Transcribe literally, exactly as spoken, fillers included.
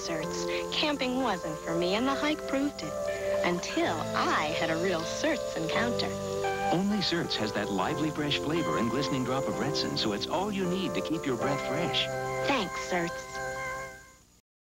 certs. Camping wasn't for me, and the hike proved it. Until I had a real certs encounter. Only Certs has that lively, fresh flavor and glistening drop of Retsin, so it's all you need to keep your breath fresh. Thanks, certs.